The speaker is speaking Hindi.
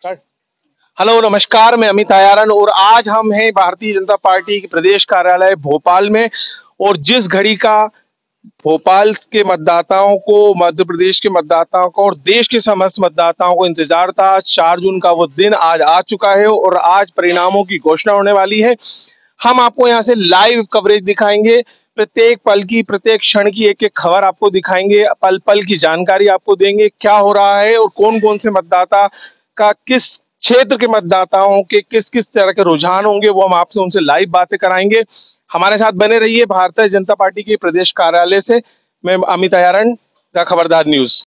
स्टार्ट। हेलो नमस्कार, मैं अमित आयारन और आज हम हैं भारतीय जनता पार्टी के प्रदेश कार्यालय भोपाल में। और जिस घड़ी का भोपाल के मतदाताओं को, मध्य प्रदेश के मतदाताओं को और देश के समस्त मतदाताओं को इंतजार था, 4 जून का वो दिन आज आ चुका है और आज परिणामों की घोषणा होने वाली है। हम आपको यहाँ से लाइव कवरेज दिखाएंगे, प्रत्येक पल की, प्रत्येक क्षण की एक एक खबर आपको दिखाएंगे, पल पल की जानकारी आपको देंगे, क्या हो रहा है और कौन कौन से मतदाता का, किस क्षेत्र के मतदाताओं के किस किस तरह के रुझान होंगे, वो हम आपसे उनसे लाइव बातें कराएंगे। हमारे साथ बने रहिए भारतीय जनता पार्टी के प्रदेश कार्यालय से। मैं अमित अयारण, द खबरदार न्यूज।